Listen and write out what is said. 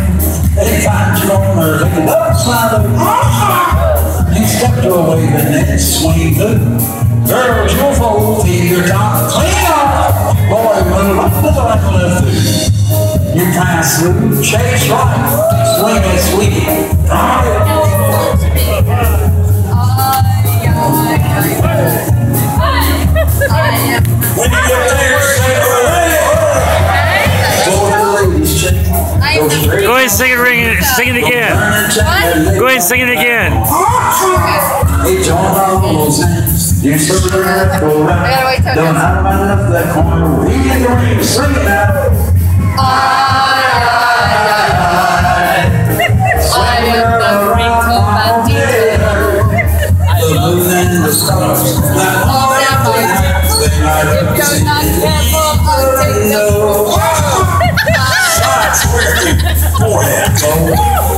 Anytime you're on there, look it up, smile up. You step to a waving and swing good. Girls, you'll fold to your top. Clean off. Boy, move up to the right and left foot. You pass through, chase right. Swing it, sweetie. When you get there, say go ahead and sing it again. Go ahead and sing it again. Hey, John, all those hands. You circle around, go around. Don't have enough that corner. We get the ring, sing it now. I am the frito bandito. The moon and the stars. If you're not careful, I'll take the I swear to you, forehead,